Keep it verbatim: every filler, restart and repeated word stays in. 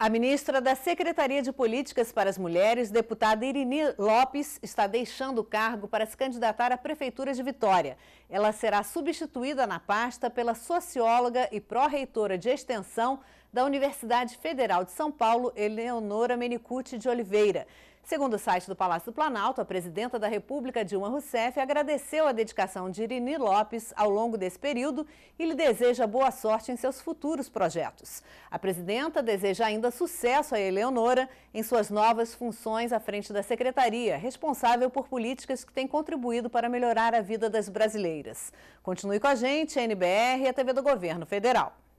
A ministra da Secretaria de Políticas para as Mulheres, deputada Irini Lopes, está deixando o cargo para se candidatar à Prefeitura de Vitória. Ela será substituída na pasta pela socióloga e pró-reitora de Extensão da Universidade Federal de São Paulo, Eleonora Menicucci de Oliveira. Segundo o site do Palácio do Planalto, a presidenta da República, Dilma Rousseff, agradeceu a dedicação de Irini Lopes ao longo desse período e lhe deseja boa sorte em seus futuros projetos. A presidenta deseja ainda sucesso a Eleonora em suas novas funções à frente da secretaria, responsável por políticas que têm contribuído para melhorar a vida das brasileiras. Continue com a gente, a N B R e a T V do Governo Federal.